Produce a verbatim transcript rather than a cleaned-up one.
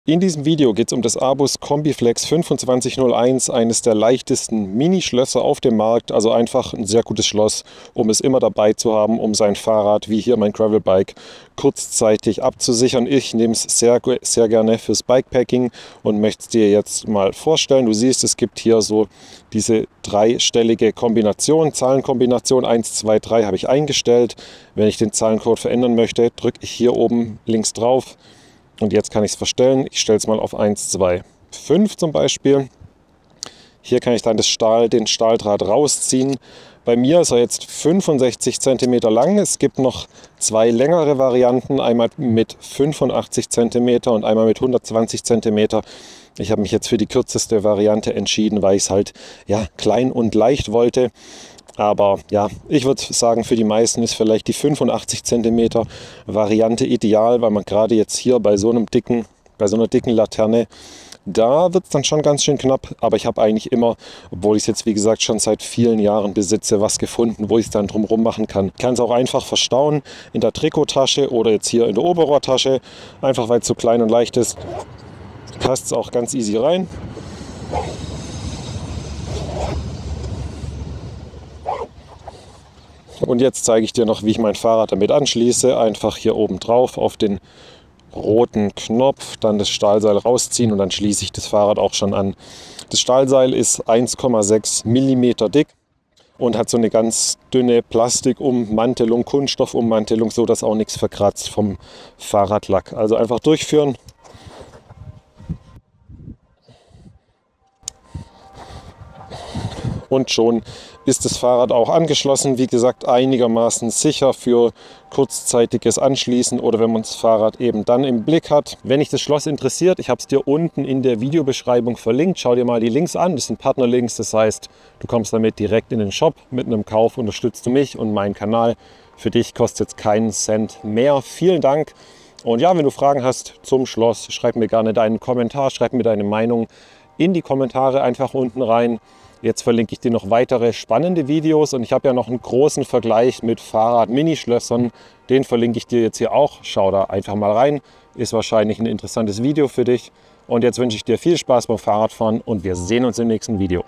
In diesem Video geht es um das Abus Combiflex fünfundzwanzig null eins, eines der leichtesten Mini-Schlösser auf dem Markt. Also einfach ein sehr gutes Schloss, um es immer dabei zu haben, um sein Fahrrad, wie hier mein Gravelbike, kurzzeitig abzusichern. Ich nehme es sehr, sehr gerne fürs Bikepacking und möchte es dir jetzt mal vorstellen. Du siehst, es gibt hier so diese dreistellige Kombination, Zahlenkombination eins, zwei, drei habe ich eingestellt. Wenn ich den Zahlencode verändern möchte, drücke ich hier oben links drauf. Und jetzt kann ich es verstellen. Ich stelle es mal auf eins, zwei, fünf zum Beispiel. Hier kann ich dann das Stahl, den Stahldraht rausziehen. Bei mir ist er jetzt fünfundsechzig Zentimeter lang. Es gibt noch zwei längere Varianten, einmal mit fünfundachtzig Zentimeter und einmal mit hundertzwanzig Zentimeter. Ich habe mich jetzt für die kürzeste Variante entschieden, weil ich es halt ja, klein und leicht wollte. Aber ja, ich würde sagen, für die meisten ist vielleicht die fünfundachtzig Zentimeter Variante ideal, weil man gerade jetzt hier bei so einem dicken, bei so einer dicken Laterne, da wird es dann schon ganz schön knapp. Aber ich habe eigentlich immer, obwohl ich es jetzt wie gesagt schon seit vielen Jahren besitze, was gefunden, wo ich es dann drumherum machen kann. Ich kann es auch einfach verstauen in der Trikottasche oder jetzt hier in der Oberrohrtasche. Einfach weil es so klein und leicht ist, passt es auch ganz easy rein. Und jetzt zeige ich dir noch, wie ich mein Fahrrad damit anschließe. Einfach hier oben drauf auf den roten Knopf, dann das Stahlseil rausziehen und dann schließe ich das Fahrrad auch schon an. Das Stahlseil ist eins Komma sechs Millimeter dick und hat so eine ganz dünne Plastikummantelung, Kunststoffummantelung, so dass auch nichts verkratzt vom Fahrradlack. Also einfach durchführen. Und schon ist das Fahrrad auch angeschlossen. Wie gesagt, einigermaßen sicher für kurzzeitiges Anschließen oder wenn man das Fahrrad eben dann im Blick hat. Wenn dich das Schloss interessiert, ich habe es dir unten in der Videobeschreibung verlinkt. Schau dir mal die Links an. Das sind Partnerlinks. Das heißt, du kommst damit direkt in den Shop. Mit einem Kauf unterstützt du mich und meinen Kanal. Für dich kostet es keinen Cent mehr. Vielen Dank. Und ja, wenn du Fragen hast zum Schloss, schreib mir gerne deinen Kommentar, schreib mir deine Meinung in die Kommentare einfach unten rein. Jetzt verlinke ich dir noch weitere spannende Videos und ich habe ja noch einen großen Vergleich mit Fahrrad-Minischlössern. Den verlinke ich dir jetzt hier auch. Schau da einfach mal rein. Ist wahrscheinlich ein interessantes Video für dich. Und jetzt wünsche ich dir viel Spaß beim Fahrradfahren und wir sehen uns im nächsten Video.